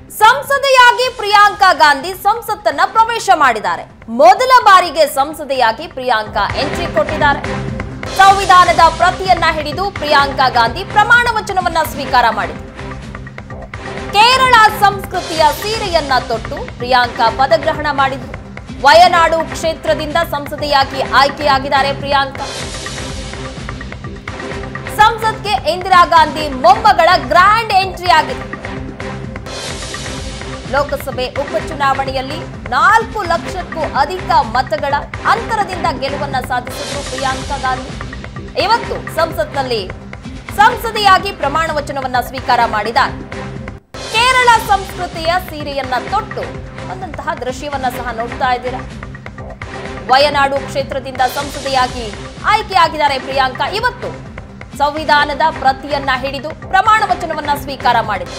ಸಂಸದೆಯಾಗಿ ಪ್ರಿಯಾಂಕಾ ಗಾಂಧಿ ಸಂಸತ್ತನ್ನ ಪ್ರವೇಶ ಮಾಡಿದ್ದಾರೆ. ಮೊದಲ ಬಾರಿಗೆ ಸಂಸದೆಯಾಗಿ ಪ್ರಿಯಾಂಕಾ ಎಂಟ್ರಿ ಕೊಟ್ಟಿದ್ದಾರೆ. ಸಂವಿಧಾನದ ಪ್ರತಿಯನ್ನ ಹಿಡಿದು ಪ್ರಿಯಾಂಕಾ ಗಾಂಧಿ ಪ್ರಮಾಣ ವಚನವನ್ನ ಸ್ವೀಕಾರ ಮಾಡಿದರು. ಕೇರಳ ಸಂಸ್ಕೃತಿಯ ಸೀರೆಯನ್ನ ತೊಟ್ಟು ಪ್ರಿಯಾಂಕಾ ಪದಗ್ರಹಣ ಮಾಡಿದರು. ವಯನಾಡು ಕ್ಷೇತ್ರದಿಂದ ಸಂಸದೆಯಾಗಿ ಆಯ್ಕೆಯಾಗಿದ್ದಾರೆ ಪ್ರಿಯಾಂಕಾ. ಸಂಸತ್ಗೆ ಇಂದಿರಾ ಗಾಂಧಿ ಮೊಮ್ಮಗಳ ಗ್ರ್ಯಾಂಡ್ ಎಂಟ್ರಿ ಆಗಿದೆ. ಲೋಕಸಭೆ ಉಪಚುನಾವಣೆಯಲ್ಲಿ 4 ಲಕ್ಷಕ್ಕೂ ಅಧಿಕ ಮತಗಳ ಅಂತರದಿಂದ ಗೆಲುವನ್ನ ಸಾಧಿಸಿದ್ರು ಪ್ರಿಯಾಂಕಾ ಗಾಂಧಿ. ಇವತ್ತು ಸಂಸತ್ನಲ್ಲಿ ಸಂಸದೆಯಾಗಿ ಪ್ರಮಾಣ ವಚನವನ್ನ ಸ್ವೀಕಾರ ಮಾಡಿದ್ದಾರೆ. ಕೇರಳ ಸಂಸ್ಕೃತಿಯ ಸೀರೆಯನ್ನ ತೊಟ್ಟು ಬಂದಂತಹ ದೃಶ್ಯವನ್ನ ಸಹ ನೋಡ್ತಾ ಇದ್ದೀರಾ. ವಯನಾಡು ಕ್ಷೇತ್ರದಿಂದ ಸಂಸದೆಯಾಗಿ ಆಯ್ಕೆಯಾಗಿದ್ದಾರೆ ಪ್ರಿಯಾಂಕಾ. ಇವತ್ತು ಸಂವಿಧಾನದ ಪ್ರತಿಯನ್ನ ಹಿಡಿದು ಪ್ರಮಾಣ ವಚನವನ್ನ ಸ್ವೀಕಾರ ಮಾಡಿದರು.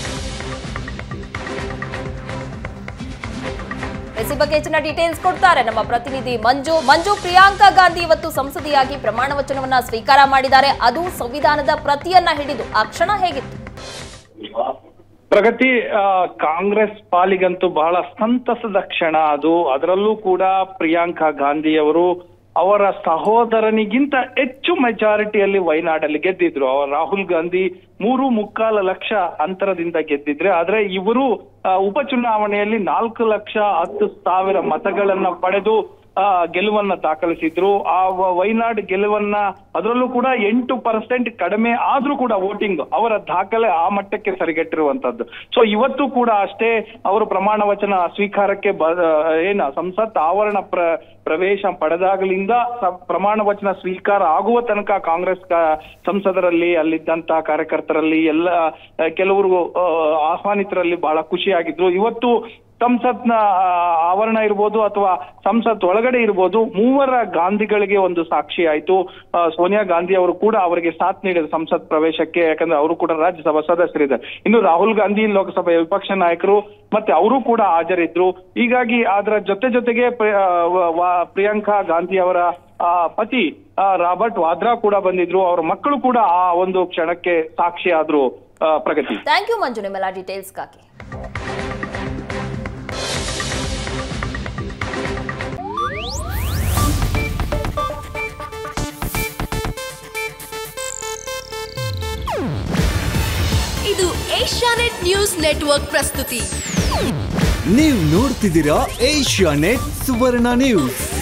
ಈ ಬಗ್ಗೆ ಹೆಚ್ಚಿನ ಡೀಟೇಲ್ಸ್ ಕೊಡ್ತಾರೆ ನಮ್ಮ ಪ್ರತಿನಿಧಿ ಮಂಜು. ಪ್ರಿಯಾಂಕಾ ಗಾಂಧಿ ಇವತ್ತು ಸಂಸದೆಯಾಗಿ ಪ್ರಮಾಣ ವಚನವನ್ನ ಸ್ವೀಕಾರ ಮಾಡಿದ್ದಾರೆ. ಅದು ಸಂವಿಧಾನದ ಪ್ರತಿಯನ್ನ ಹಿಡಿದು. ಆ ಕ್ಷಣ ಹೇಗಿತ್ತು? ಪ್ರಗತಿ, ಕಾಂಗ್ರೆಸ್ ಪಾಲಿಗಂತೂ ಬಹಳ ಸಂತಸದ ಕ್ಷಣ ಅದು. ಅದರಲ್ಲೂ ಕೂಡ ಪ್ರಿಯಾಂಕಾ ಗಾಂಧಿ ಅವರು ಅವರ ಸಹೋದರನಿಗಿಂತ ಹೆಚ್ಚು ಮೆಜಾರಿಟಿಯಲ್ಲಿ ವಯನಾಡಲ್ಲಿ ಗೆದ್ದಿದ್ರು. ರಾಹುಲ್ ಗಾಂಧಿ 3.25 ಲಕ್ಷ ಅಂತರದಿಂದ ಗೆದ್ದಿದ್ರೆ, ಆದ್ರೆ ಇವರು ಉಪಚುನಾವಣೆಯಲ್ಲಿ 4,10,000 ಮತಗಳನ್ನ ಪಡೆದು ಗೆಲುವನ್ನ ದಾಖಲಿಸಿದ್ರು. ಆ ವಯನಾಡ್ ಗೆಲುವನ್ನ, ಅದರಲ್ಲೂ ಕೂಡ 8% ಕಡಿಮೆ ಆದ್ರೂ ಕೂಡ ವೋಟಿಂಗ್ ಅವರ ದಾಖಲೆ ಆ ಮಟ್ಟಕ್ಕೆ ಸರಿಗಟ್ಟಿರುವಂತದ್ದು. ಸೊ ಇವತ್ತು ಕೂಡ ಅಷ್ಟೇ, ಅವರು ಪ್ರಮಾಣ ವಚನ ಸ್ವೀಕಾರಕ್ಕೆ ಸಂಸತ್ ಆವರಣ ಪ್ರವೇಶ ಪಡೆದಾಗಲಿಂದ ಪ್ರಮಾಣ ವಚನ ಸ್ವೀಕಾರ ಆಗುವ ತನಕ ಕಾಂಗ್ರೆಸ್ ಸಂಸದರಲ್ಲಿ, ಅಲ್ಲಿದ್ದಂತ ಕಾರ್ಯಕರ್ತರಲ್ಲಿ, ಎಲ್ಲ ಕೆಲವರು ಆಹ್ವಾನಿತರಲ್ಲಿ ಬಹಳ ಖುಷಿಯಾಗಿದ್ರು. ಇವತ್ತು ಸಂಸತ್ನ ಆವರಣ ಇರ್ಬೋದು ಅಥವಾ ಸಂಸತ್ ಒಳಗಡೆ ಇರ್ಬೋದು, 3 ಗಾಂಧಿಗಳಿಗೆ ಒಂದು ಸಾಕ್ಷಿ ಆಯ್ತು. ಸೋನಿಯಾ ಗಾಂಧಿ ಅವರು ಕೂಡ ಅವರಿಗೆ ಸಾಥ್ ನೀಡಿದ್ರು ಸಂಸತ್ ಪ್ರವೇಶಕ್ಕೆ, ಯಾಕಂದ್ರೆ ಅವರು ಕೂಡ ರಾಜ್ಯಸಭಾ ಸದಸ್ಯರಿದ್ದಾರೆ. ಇನ್ನು ರಾಹುಲ್ ಗಾಂಧಿ ಲೋಕಸಭೆಯ ವಿಪಕ್ಷ ನಾಯಕರು, ಮತ್ತೆ ಅವರು ಕೂಡ ಹಾಜರಿದ್ರು. ಹೀಗಾಗಿ ಅದರ ಜೊತೆಗೆ ಪ್ರಿಯಾಂಕಾ ಗಾಂಧಿ ಅವರ ಪತಿ ರಾಬರ್ಟ್ ವಾದ್ರಾ ಕೂಡ ಬಂದಿದ್ರು. ಅವರ ಮಕ್ಕಳು ಕೂಡ ಆ ಒಂದು ಕ್ಷಣಕ್ಕೆ ಸಾಕ್ಷಿ ಆದ್ರು. ಪ್ರಗತಿ, ಥ್ಯಾಂಕ್ ಯು ಮಂಜು ನಿಮ್ಮೆಲ್ಲ ಡೀಟೇಲ್ಸ್ಗಾಗಿ. ಇದು ಏಷ್ಯಾನೆಟ್ ನ್ಯೂಸ್ ನೆಟ್ವರ್ಕ್ ಪ್ರಸ್ತುತಿ. ನೀವು ನೋಡ್ತಿದ್ದೀರಾ ಏಷ್ಯಾನೆಟ್ ಸುವರ್ಣ ನ್ಯೂಸ್.